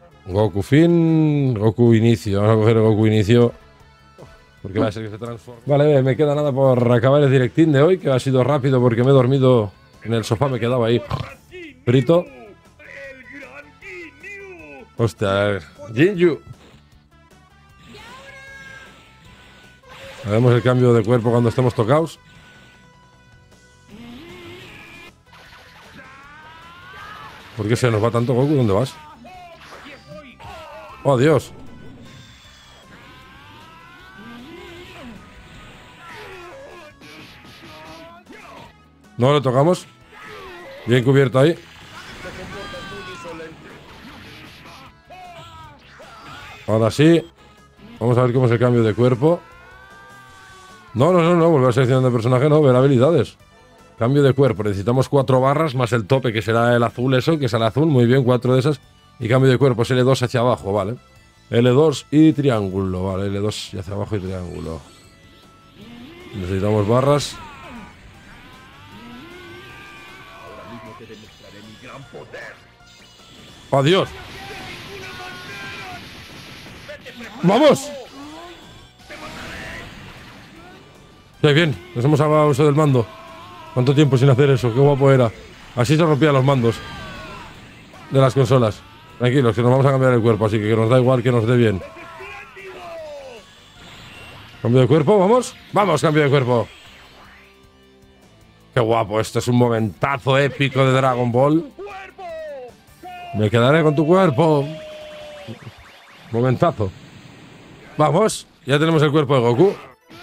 Goku fin, Goku inicio. Vamos a coger el Goku inicio. Porque va a ser que se transforme. Vale, me queda nada por acabar el directín de hoy, que ha sido rápido porque me he dormido en el sofá, me quedaba ahí frito. Hostia, Jinju. Haremos el cambio de cuerpo cuando estemos tocados. ¿Por qué se nos va tanto Goku? ¿Dónde vas? ¡Oh, Dios! No lo tocamos. Bien cubierto ahí. Ahora sí. Vamos a ver cómo es el cambio de cuerpo. No. Volver a seleccionar de personaje, no. Ver habilidades. Cambio de cuerpo. Necesitamos 4 barras más el tope, que será el azul, eso, que es el azul. Muy bien, 4 de esas. Y cambio de cuerpo es L2 hacia abajo, vale. L2 y triángulo, vale. L2 y hacia abajo y triángulo. Necesitamos barras. ¡Adiós! ¡Vamos! ¡Qué bien! Nos hemos hablado uso del mando. ¿Cuánto tiempo sin hacer eso? ¡Qué guapo era! Así se rompían los mandos de las consolas. Tranquilos, que nos vamos a cambiar el cuerpo, así que nos da igual que nos dé bien. ¿Cambio de cuerpo? ¿Vamos? ¡Vamos, cambio de cuerpo! ¡Qué guapo! Esto es un momentazo épico de Dragon Ball. Me quedaré con tu cuerpo. Momentazo. Vamos, ya tenemos el cuerpo de Goku.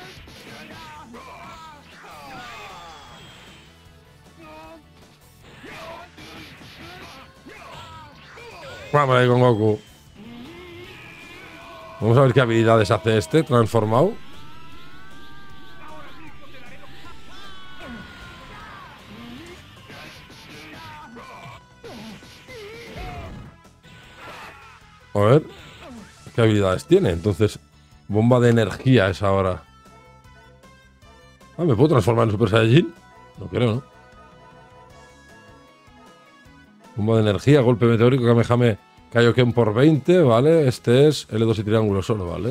Vamos ahí con Goku. Vamos a ver qué habilidades hace este transformado. A ver qué habilidades tiene. Entonces, bomba de energía es ahora. Ah, ¿me puedo transformar en Super Saiyajin? No creo, ¿no? Bomba de energía, golpe meteórico, Kamehame, Kaioken por 20, ¿vale? Este es L2 y triángulo solo, ¿vale?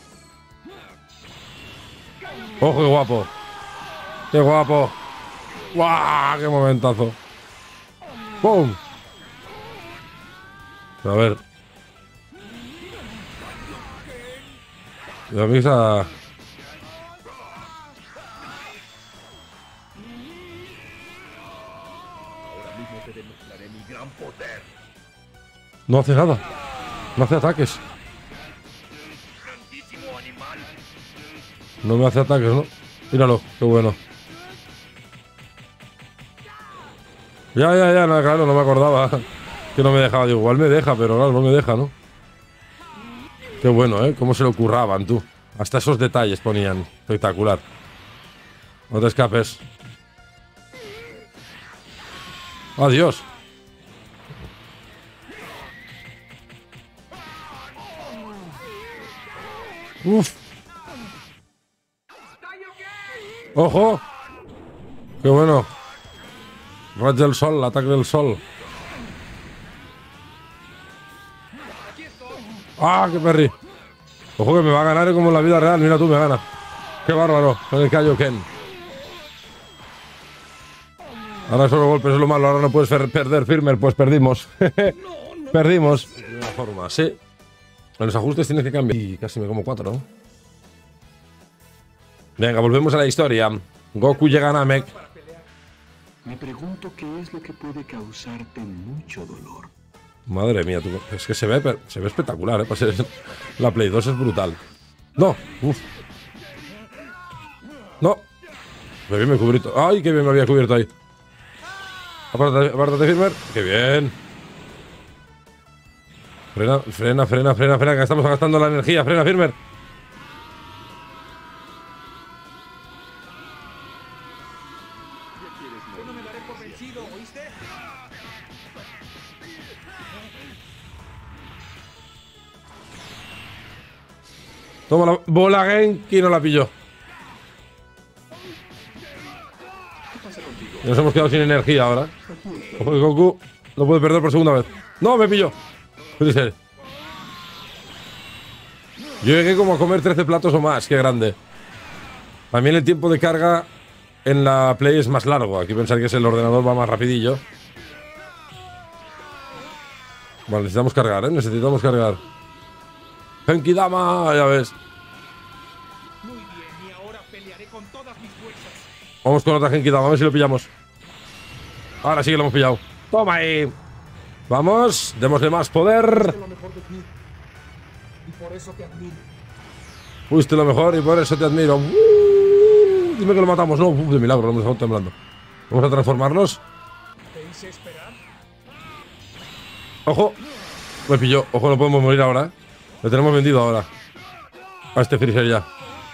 ¡Ojo, qué guapo! ¡Qué guapo! ¡Guau! ¡Qué momentazo! ¡Pum! A ver. La misa. No hace nada. No hace ataques. No me hace ataques, ¿no? Míralo, qué bueno. Ya, no, claro, no me acordaba. Que no me dejaba. Digo, igual me deja, pero claro, no me deja, ¿no? Qué bueno, ¿eh? Cómo se lo curraban, tú. Hasta esos detalles ponían. Espectacular. No te escapes. Adiós. Uf. ¡Ojo! ¡Qué bueno! Rayo del sol, ataque del sol. ¡Ah, qué perri! Ojo que me va a ganar como en la vida real. Mira tú, me gana. ¡Qué bárbaro! Con el Kaioken. Ahora solo golpes es lo malo. Ahora no puedes perder, Firmer. Pues perdimos. Perdimos. De una forma, sí. En los ajustes tienes que cambiar. Y casi me como 4, ¿no? Venga, volvemos a la historia. Goku llega a Namek. Me pregunto qué es lo que puede causarte mucho dolor. Madre mía, tú, es que se ve espectacular, ¿eh? Para ser la Play 2 es brutal. ¡No! ¡Uf! ¡No! ¡Qué bien me cubrí! ¡Ay, qué bien me había cubierto ahí! Apártate, Firmer. ¡Qué bien! Frena, que estamos gastando la energía. Frena, Firmer. Toma la bola Genki, no la pilló. Y nos hemos quedado sin energía ahora. Ojo que Goku lo puede perder por segunda vez. ¡No, me pilló! Freezer. Yo llegué como a comer 13 platos o más, qué grande. También el tiempo de carga en la Play es más largo. Aquí pensar que es el ordenador va más rapidillo. Vale, necesitamos cargar, ¿eh? Necesitamos cargar. Genki Dama, ya ves. Muy bien, y ahora pelearé con todas mis fuerzas. Vamos con otra Genki Dama, a ver si lo pillamos. Ahora sí que lo hemos pillado. Toma ahí. Vamos, démosle más poder. Fuiste lo mejor de ti. Y por eso te admiro. Fuiste lo mejor y por eso te admiro. Dime que lo matamos, no. De milagro, lo hemos dejado temblando. Vamos a transformarnos. Te hice esperar. Ojo. Me pilló. Ojo, no podemos morir ahora, ¿eh? Lo tenemos vendido ahora. A este Freezer ya.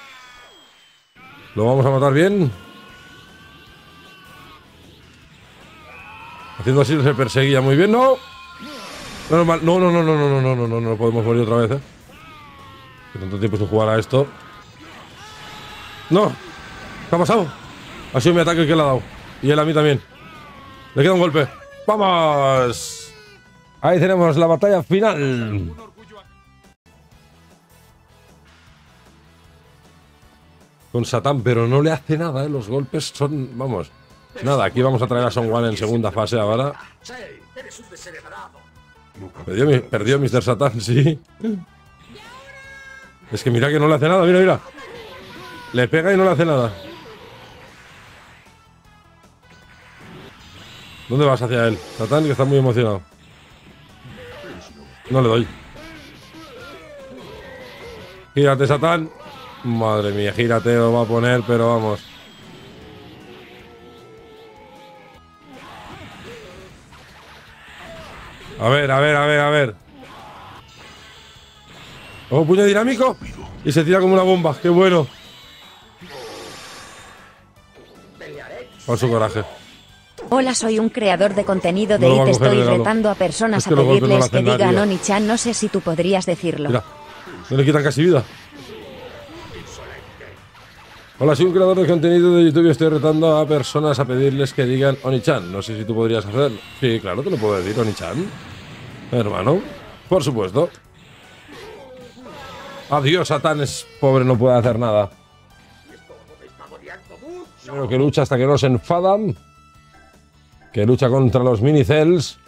Lo vamos a matar bien. Haciendo así se perseguía muy bien. ¡No! Normal. No, no, no, no, no, no, no, no, no, no podemos morir otra vez, ¿eh? Que tanto tiempo sin jugar a esto. ¡No! ¿Qué ha pasado? Ha sido mi ataque el que le ha dado. Y él a mí también. Le queda un golpe. ¡Vamos! Ahí tenemos la batalla final. Con Satán, pero no le hace nada, ¿eh? Los golpes son... Vamos. Nada, aquí vamos a traer a Son Gohan en segunda fase ahora. Perdió Mr. Satan, sí. Es que mira que no le hace nada, mira, mira. Le pega y no le hace nada. ¿Dónde vas hacia él? Satán, que está muy emocionado. No le doy. Gírate, Satán. Madre mía, gírate, lo va a poner, pero vamos. A ver, a ver, a ver, a ver. ¡Oh, puño dinámico! Y se tira como una bomba, ¡qué bueno! Por su coraje. Hola, soy un creador de contenido No de lo va a IT. coger Estoy el regalo. retando a personas Es que a los golpes no pedirles le que hacen nada, digan tío. Oni-chan. No sé si tú podrías decirlo. Mira, no le quitan casi vida. Hola, soy un creador de contenido de YouTube y estoy retando a personas a pedirles que digan Oni-chan. No sé si tú podrías hacerlo. Sí, claro, te lo puedo decir, Oni-chan. Hermano, por supuesto. Adiós, Satán, es pobre, no puede hacer nada. Pero que lucha hasta que no se enfadan. Que lucha contra los mini-cells.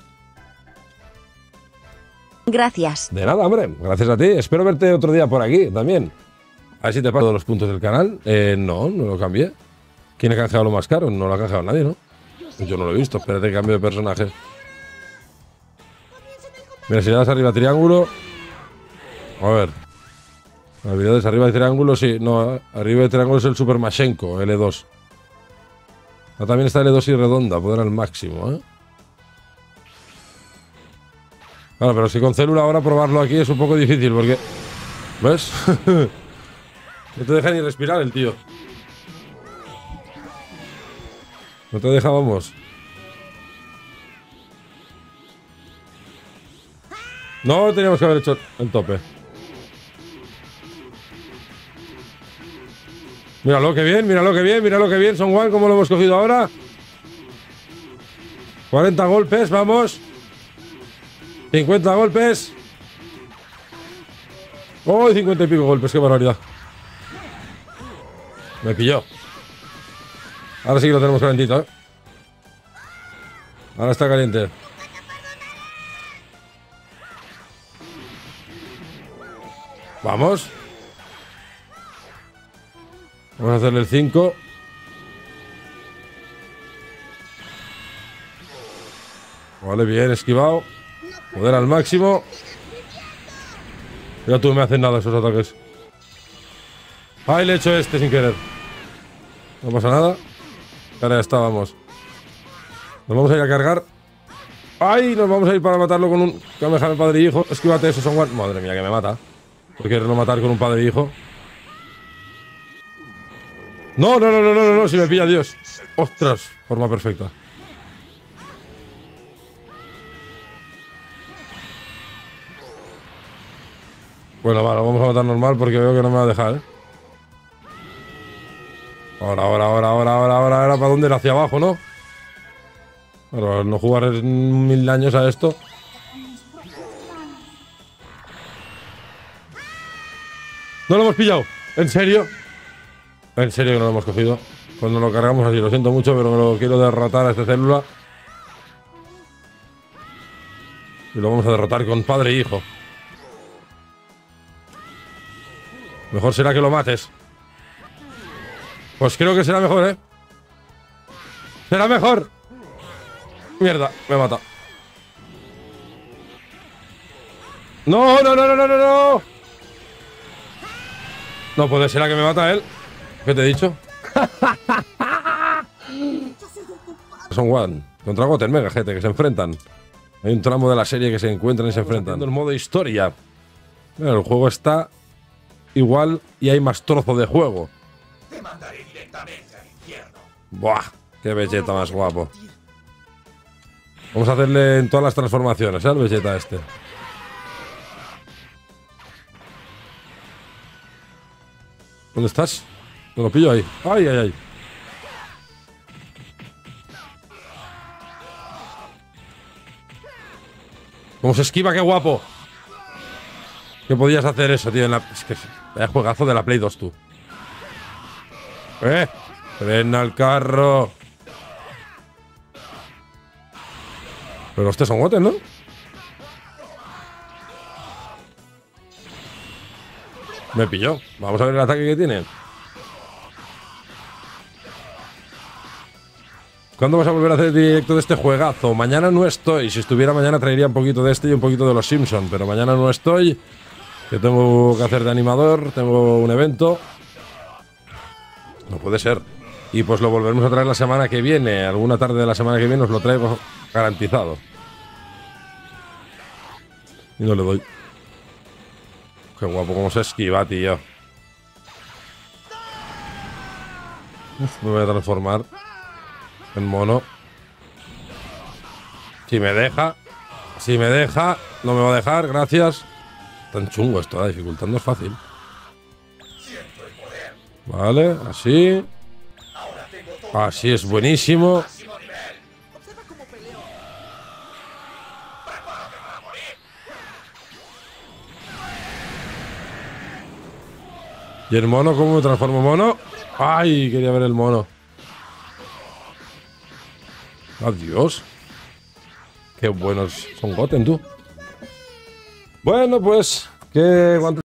Gracias. De nada, hombre. Gracias a ti. Espero verte otro día por aquí también. A ver si te paso todos los puntos del canal. No, no lo cambié. ¿Quién ha canjeado lo más caro? No lo ha canjeado nadie, ¿no? Yo no lo he visto. Espérate que cambio de personaje. Mira, si le das arriba triángulo. A ver. Habilidades arriba de triángulo, sí. No, arriba de triángulo es el Super Mashenko, L2. Ah, también está L2 y redonda, poder al máximo, ¿eh? Claro, pero si con célula ahora probarlo aquí es un poco difícil porque... ¿Ves? No te deja ni respirar el tío. No te deja, vamos. No teníamos que haber hecho el tope. Míralo que bien, míralo que bien, míralo que bien. Son Gohan, ¿cómo lo hemos cogido ahora? 40 golpes, vamos. 50 golpes. ¡Oh! 50 y pico golpes, qué barbaridad. Me pilló. Ahora sí que lo tenemos calentito, ¿eh? Ahora está caliente. Vamos. Vamos a hacerle el 5. Vale, bien, esquivado. Poder al máximo. Ya tú no me haces nada esos ataques. ¡Ay, le he hecho este sin querer! No pasa nada. Ahora ya está, vamos. Nos vamos a ir a cargar. ¡Ay! Nos vamos a ir para matarlo con un Kamehameha padre y hijo. Esquívate eso, Son Gohan. Madre mía, que me mata. Por quererlo matar con un padre y hijo. No, no, no, no, no, no, si me pilla Dios. Ostras, forma perfecta. Bueno, vale, vamos a matar normal porque veo que no me va a dejar, ¿eh? Ahora, ¿para dónde era? Hacia abajo, ¿no? Pero no jugar 1000 años a esto. No lo hemos pillado. ¿En serio? En serio que no lo hemos cogido. Cuando lo cargamos así, lo siento mucho, pero me lo quiero derrotar a esta célula. Y lo vamos a derrotar con padre e hijo. Mejor será que lo mates. Pues creo que será mejor, ¿eh? ¡Será mejor! Mierda, me mata. ¡No, no, no, no, no, no, no! No puede ser a que me mata él. ¿Qué te he dicho? Son One contra Goten Mega GT que se enfrentan. Hay un tramo de la serie que se encuentran y se enfrentan. El modo historia. Bueno, el juego está igual y hay más trozo de juego. Te mandaré directamente al infierno. Buah, qué Vegeta más guapo. Vamos a hacerle en todas las transformaciones, ¿eh? Al Vegeta este. ¿Dónde estás? Me lo pillo ahí. ¡Ay, ay, ay! ¿Cómo se esquiva? ¡Qué guapo! ¿Qué podías hacer eso, tío? Es que vaya juegazo de la Play 2, tú. ¡Frena el carro! Pero estos son Goten, ¿no? Me pilló. Vamos a ver el ataque que tienen. ¿Cuándo vas a volver a hacer directo de este juegazo? Mañana no estoy. Si estuviera mañana traería un poquito de este y un poquito de los Simpsons. Pero mañana no estoy. Que tengo que hacer de animador. Tengo un evento. No puede ser. Y pues lo volveremos a traer la semana que viene. Alguna tarde de la semana que viene os lo traigo garantizado. Y no le doy. Qué guapo cómo se esquiva, tío. Uf, me voy a transformar en mono. Si me deja. Si me deja. No me va a dejar, gracias. Tan chungo esto, la dificultad no es fácil. Vale, así. Así es buenísimo. ¿Y el mono? ¿Cómo me transformo en mono? ¡Ay! Quería ver el mono. ¡Adiós! ¡Qué buenos son Goten, tú! Bueno, pues... ¿Qué?